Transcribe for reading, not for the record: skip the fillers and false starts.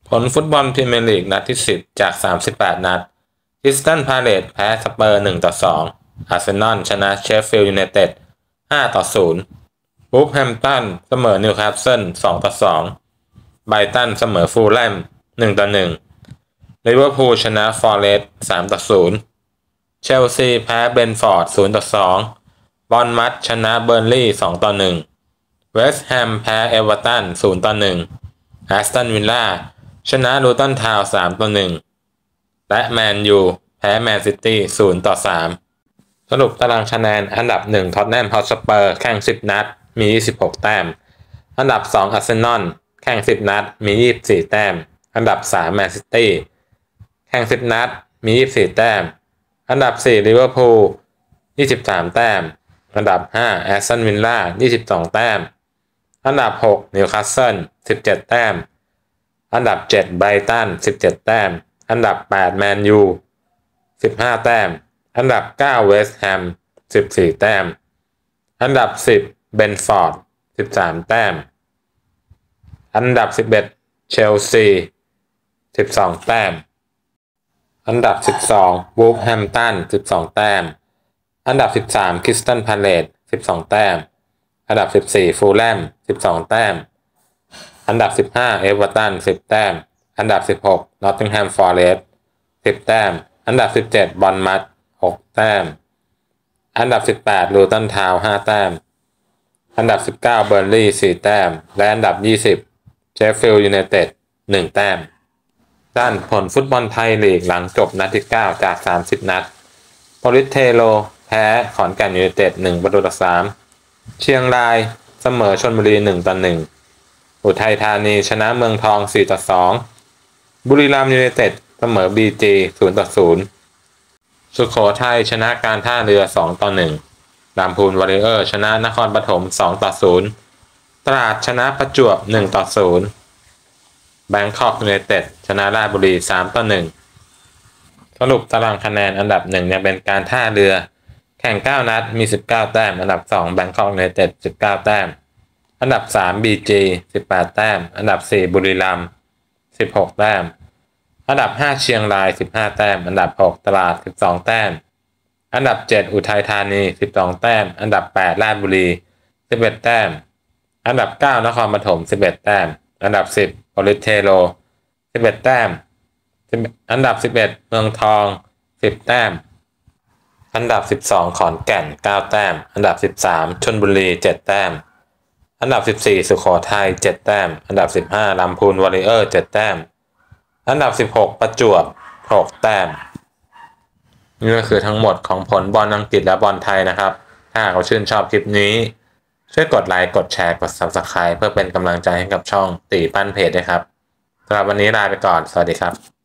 ผลฟุตบอลพรีเมียร์ลีกนัดที่10จาก38นัดคริสตัลพาเลซแพ้สเปอร์1-2อาร์เซนอลชนะเชฟฟิลด์ยูไนเต็ด5-0วูฟแฮมป์ตันเสมอนิวคาสเซิล2-2ไบรตันเสมอฟูลแลม1-1ลิเวอร์พูลชนะฟอเรสต์3-0เชลซีแพ้เบรนท์ฟอร์ด0-2บอร์นมัธชนะเบอร์นลีย์2-1เวสต์แฮมแพ้เอเวอร์ตัน0-1แอสตันวิลล่าชนะลูตันทาวน์3-1และแมนยูแพ้แมนซิตี้0-3สรุปตารางคะแนนอันดับ1ท็อตแนมฮอตสเปอร์แข่ง10นัดมี26แต้มอันดับ2อาร์เซนอลแข่ง10นัดมี24แต้มอันดับ3แมนซิตี้แข่ง10นัดมี24แต้มอันดับ4ลิเวอร์พูล23แต้มอันดับ5แอสตันวิลล่า22แต้มอันดับ6นิวคาสเซิล17แต้มอันดับ7ไบรตัน17แต้มอันดับ8แมนยู15แต้มอันดับ9เวสต์แฮม14แต้มอันดับ10เบรนท์ฟอร์ด13แต้มอันดับ11เชลซี12แต้มอันดับ12วูฟแฮมป์ตัน12แต้มอันดับ13คริสตัลพาเลซ12แต้มอันดับ14ฟูลแลม12แต้มอันดับ15เอเวอร์ตัน10แต้มอันดับ16นอตติงแฮมฟอเรสต์10แต้มอันดับ17บอร์นมัธ6แต้มอันดับ18ลูตันทาวน์5แต้มอันดับ19เบอร์นลีย์4แต้มและอันดับ20เชฟฟิลด์ยูไนเต็ด1แต้มด้านผลฟุตบอลไทยลีกหลังจบนัดที่9จาก30นัดโปลิสเทโรแพ้ขอนแก่นยูไนเต็ด1-3เชียงรายเสมอชลบุรี1-1อุทัยธานีชนะเมืองทอง4-2บุรีรัมย์ยูไนเต็ดเสมอBG0-0สุโขทัยชนะการท่าเรือ2-1ลำพูนวอริเออร์ชนะนครปฐม2-0ตราดชนะประจวบ1-0แบงคอกยูไนเต็ดชนะราชบุรี3-1สรุปตารางคะแนนอันดับ1ยังเป็นการท่าเรือแข่ง9นัดมี19แต้มอันดับ2แบงคอกยูไนเต็ด19แต้มอันดับ3 BG 18แต้มอันดับ4บุรีรัมย์16แต้มอันดับ5เชียงราย15แต้มอันดับ6ตราด12แต้มอันดับ7อุทัยธานี12แต้มอันดับ8ราชบุรี11แต้มอันดับ9นครปฐม11แต้มอันดับ10โปลิสเทโร11แต้มอันดับ11เมืองทอง10แต้มอันดับ12ขอนแก่น9แต้มอันดับ13ชลบุรี7แต้มอันดับ14สุโขทัย7แต้มอันดับ15ลำพูนวอริเออร์7แต้มอันดับ16ประจวบ6แต้มนี่ก็คือทั้งหมดของผลบอลอังกฤษและบอลไทยนะครับถ้าหากว่าชื่นชอบคลิปนี้ช่วยกดไลค์กดแชร์กด Subscribe เพื่อเป็นกำลังใจให้กับช่องตีปั้นเพจด้วยครับสำหรับวันนี้ลาไปก่อนสวัสดีครับ